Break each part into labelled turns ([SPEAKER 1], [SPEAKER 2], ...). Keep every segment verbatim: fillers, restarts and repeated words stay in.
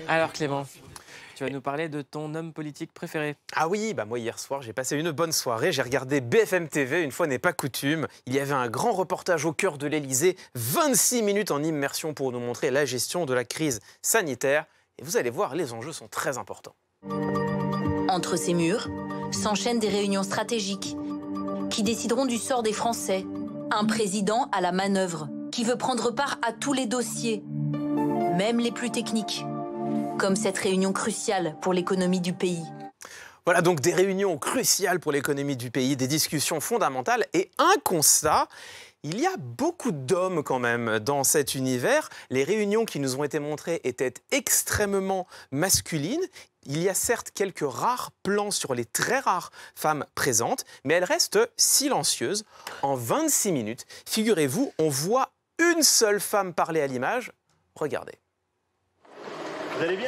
[SPEAKER 1] Alors Clément, tu vas nous parler de ton homme politique préféré.
[SPEAKER 2] Ah oui, bah moi hier soir j'ai passé une bonne soirée, j'ai regardé B F M T V, une fois n'est pas coutume. Il y avait un grand reportage au cœur de l'Elysée, vingt-six minutes en immersion pour nous montrer la gestion de la crise sanitaire. Et vous allez voir, les enjeux sont très importants.
[SPEAKER 3] Entre ces murs s'enchaînent des réunions stratégiques qui décideront du sort des Français. Un président à la manœuvre qui veut prendre part à tous les dossiers, même les plus techniques, comme cette réunion cruciale pour l'économie du pays.
[SPEAKER 2] Voilà donc des réunions cruciales pour l'économie du pays, des discussions fondamentales et un constat. Il y a beaucoup d'hommes quand même dans cet univers. Les réunions qui nous ont été montrées étaient extrêmement masculines. Il y a certes quelques rares plans sur les très rares femmes présentes, mais elles restent silencieuses. En vingt-six minutes, figurez-vous, on voit une seule femme parler à l'image. Regardez.
[SPEAKER 4] Vous allez bien ?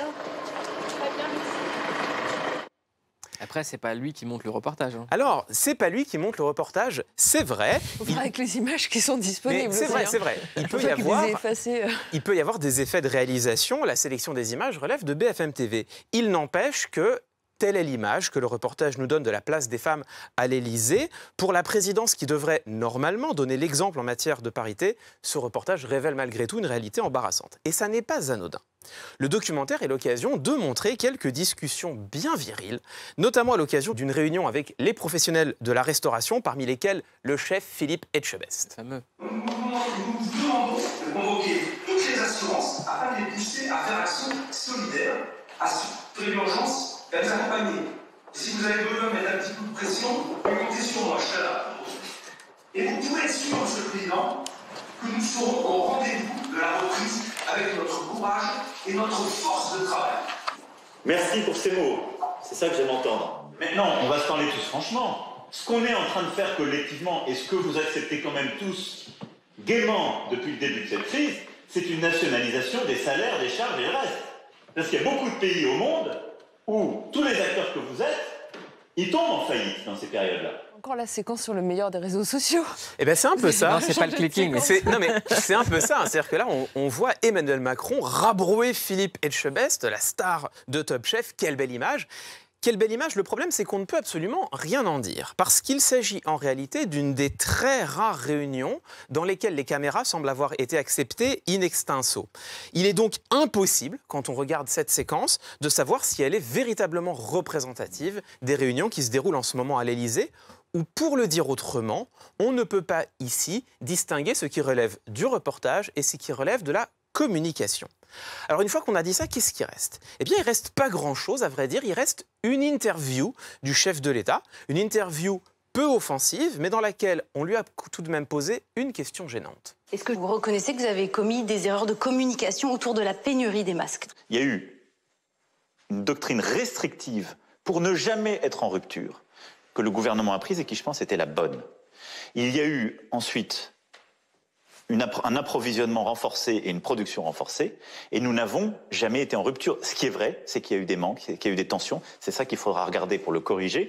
[SPEAKER 1] Après, c'est pas lui qui monte le reportage. Hein.
[SPEAKER 2] Alors, c'est pas lui qui monte le reportage, c'est vrai.
[SPEAKER 5] Il... Avec les images qui sont disponibles.
[SPEAKER 2] C'est vrai, c'est vrai. Il peut, y avoir, il peut y avoir des effets de réalisation. La sélection des images relève de B F M T V. Il n'empêche que telle est l'image que le reportage nous donne de la place des femmes à l'Élysée. Pour la présidence qui devrait normalement donner l'exemple en matière de parité, ce reportage révèle malgré tout une réalité embarrassante. Et ça n'est pas anodin. Le documentaire est l'occasion de montrer quelques discussions bien viriles, notamment à l'occasion d'une réunion avec les professionnels de la restauration, parmi lesquels le chef Philippe Etchebest.
[SPEAKER 1] Fameux.
[SPEAKER 6] Nous vous demandons de convoquer toutes les assurances afin de les pousser à faire action solidaire, à supprimer l'urgence et à les accompagner. Si vous avez besoin de mettre un petit coup de pression, vous comptez sur moi, je serai là. Et vous pouvez être sûr, Monsieur le Président, que nous serons au rendez-vous de la reprise avec notre courage et notre force de travail.
[SPEAKER 4] Merci pour ces mots. C'est ça que j'aime entendre. Maintenant, on va se parler tous franchement. Ce qu'on est en train de faire collectivement et ce que vous acceptez quand même tous gaiement depuis le début de cette crise, c'est une nationalisation des salaires, des charges et le reste. Parce qu'il y a beaucoup de pays au monde où tous les acteurs que vous êtes, ils tombent en faillite dans ces périodes-là.
[SPEAKER 5] Encore la séquence sur le meilleur des réseaux sociaux.
[SPEAKER 2] Eh ben c'est un peu ça.
[SPEAKER 1] Non, c'est pas le clicking.
[SPEAKER 2] Mais c'est, non mais c'est un peu ça. C'est-à-dire que là, on, on voit Emmanuel Macron rabrouer Philippe Etchebest, la star de Top Chef. Quelle belle image. Quelle belle image. Le problème, c'est qu'on ne peut absolument rien en dire. Parce qu'il s'agit en réalité d'une des très rares réunions dans lesquelles les caméras semblent avoir été acceptées in extenso. Il est donc impossible, quand on regarde cette séquence, de savoir si elle est véritablement représentative des réunions qui se déroulent en ce moment à l'Élysée. Ou pour le dire autrement, on ne peut pas ici distinguer ce qui relève du reportage et ce qui relève de la communication. Alors une fois qu'on a dit ça, qu'est-ce qui reste ? Eh bien, il ne reste pas grand-chose, à vrai dire. Il reste une interview du chef de l'État, une interview peu offensive, mais dans laquelle on lui a tout de même posé une question gênante.
[SPEAKER 7] Est-ce que vous reconnaissez que vous avez commis des erreurs de communication autour de la pénurie des masques ?
[SPEAKER 4] Il y a eu une doctrine restrictive pour ne jamais être en rupture que le gouvernement a prise et qui, je pense, était la bonne. Il y a eu ensuite une, un approvisionnement renforcé et une production renforcée, et nous n'avons jamais été en rupture. Ce qui est vrai, c'est qu'il y a eu des manques, qu'il y a eu des tensions. C'est ça qu'il faudra regarder pour le corriger.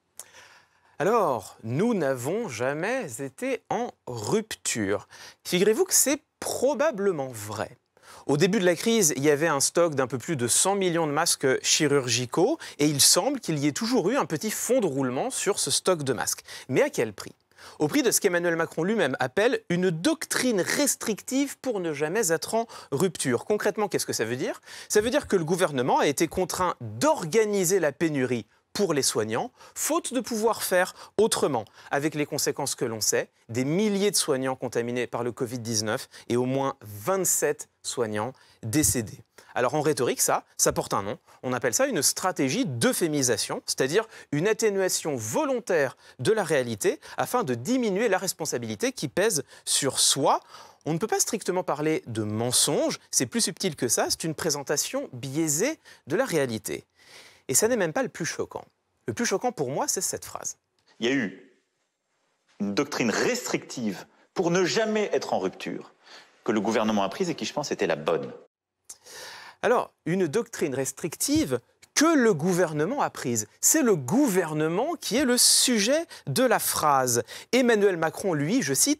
[SPEAKER 2] Alors, nous n'avons jamais été en rupture. Figurez-vous que c'est probablement vrai. Au début de la crise, il y avait un stock d'un peu plus de cent millions de masques chirurgicaux et il semble qu'il y ait toujours eu un petit fond de roulement sur ce stock de masques. Mais à quel prix ? Au prix de ce qu'Emmanuel Macron lui-même appelle une doctrine restrictive pour ne jamais être en rupture. Concrètement, qu'est-ce que ça veut dire ? Ça veut dire que le gouvernement a été contraint d'organiser la pénurie pour les soignants, faute de pouvoir faire autrement, avec les conséquences que l'on sait, des milliers de soignants contaminés par le Covid dix-neuf et au moins vingt-sept soignants décédés. Alors en rhétorique, ça, ça porte un nom. On appelle ça une stratégie d'euphémisation, c'est-à-dire une atténuation volontaire de la réalité afin de diminuer la responsabilité qui pèse sur soi. On ne peut pas strictement parler de mensonge, c'est plus subtil que ça, c'est une présentation biaisée de la réalité. Et ça n'est même pas le plus choquant. Le plus choquant pour moi, c'est cette phrase.
[SPEAKER 4] Il y a eu une doctrine restrictive pour ne jamais être en rupture que le gouvernement a prise et qui, je pense, était la bonne.
[SPEAKER 2] Alors, une doctrine restrictive que le gouvernement a prise. C'est le gouvernement qui est le sujet de la phrase. Emmanuel Macron, lui, je cite,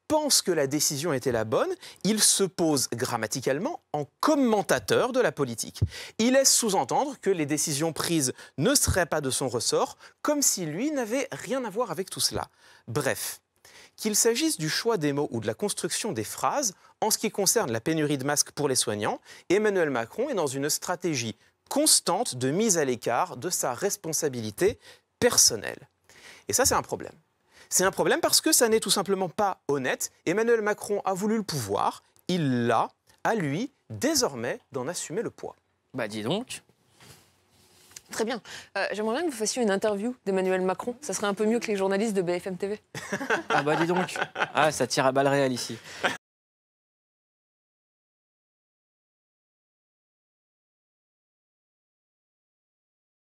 [SPEAKER 2] pense que la décision était la bonne, il se pose grammaticalement en commentateur de la politique. Il laisse sous-entendre que les décisions prises ne seraient pas de son ressort, comme si lui n'avait rien à voir avec tout cela. Bref, qu'il s'agisse du choix des mots ou de la construction des phrases, en ce qui concerne la pénurie de masques pour les soignants, Emmanuel Macron est dans une stratégie constante de mise à l'écart de sa responsabilité personnelle. Et ça, c'est un problème. C'est un problème parce que ça n'est tout simplement pas honnête. Emmanuel Macron a voulu le pouvoir, il l'a, à lui, désormais, d'en assumer le poids.
[SPEAKER 1] Bah dis donc.
[SPEAKER 5] Très bien. Euh, J'aimerais bien que vous fassiez une interview d'Emmanuel Macron. Ça serait un peu mieux que les journalistes de B F M T V.
[SPEAKER 1] Ah bah dis donc. Ah, ça tire à balles réelles ici.